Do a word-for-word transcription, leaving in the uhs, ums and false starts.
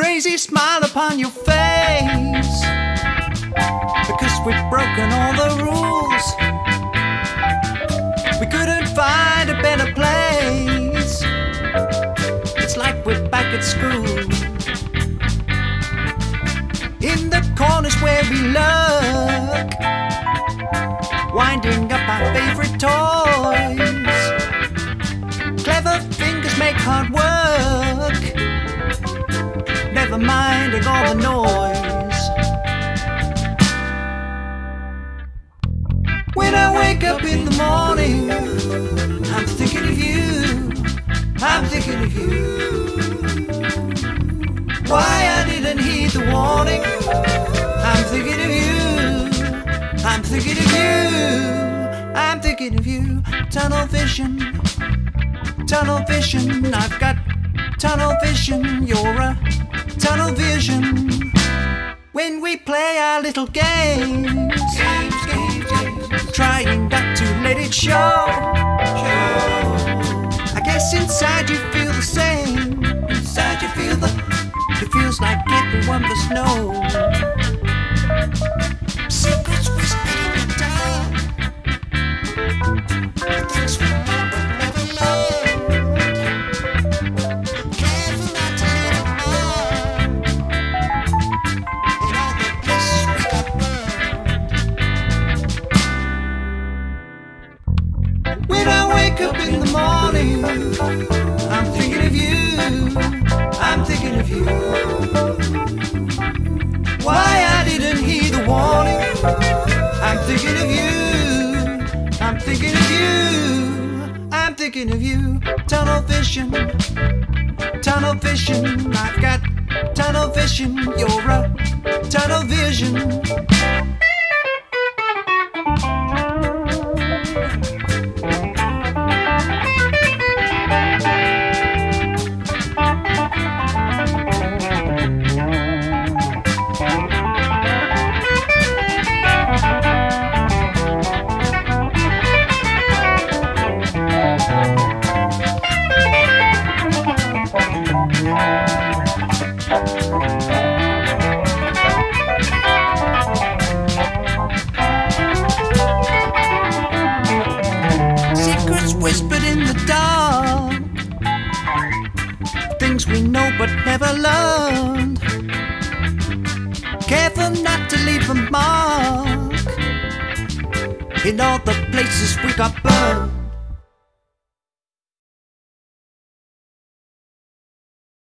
crazy smile upon your face, because we've broken all the rules. We couldn't find a better place. It's like we're back at school, in the corners where we lurk, winding up our favorite toys. Clever fingers make hard work, never minding all the noise. When I wake up in the morning, I'm thinking of you, I'm thinking of you. Why I didn't heed the warning, I'm thinking of you, I'm thinking of you, I'm thinking of you. Tunnel vision, tunnel vision, I've got tunnel vision, you're a tunnel vision. When we play our little games, games, games, games, trying not to let it show, show. I guess inside you feel the same, inside you feel the, it feels like everyone must know. Secrets whispered in the dark, things we know but never learned. Careful not to let it out, in all the places we got burned. When I wake up in the morning, I'm thinking of you, I'm thinking of you. Why I didn't heed the warning, I'm thinking of you, I'm thinking of you, I'm thinking of you. Tunnel vision, tunnel vision, I've got tunnel vision, you're a tunnel vision. Secrets whispered in the dark, things we know but never learned. Careful not to leave a mark, in all the places we got burned.